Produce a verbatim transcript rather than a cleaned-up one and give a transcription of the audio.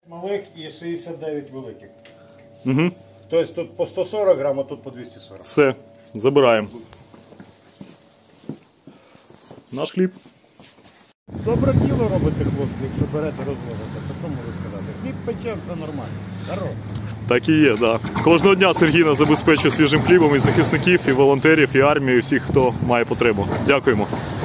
Малих і шістдесят дев'ять великих. Угу. Тобто тут по сто сорок грам, а тут по двісті сорок. Все, забираємо. Наш хліб. Добре діло робите, хлопці, якщо берете, розвозите. То що можу сказати? Хліб пече, все нормально. Здорово. Так і є, так. Да. Кожного дня Сергій нас забезпечує свіжим хлібом і захисників, і волонтерів, і армію, і всіх, хто має потребу. Дякуємо.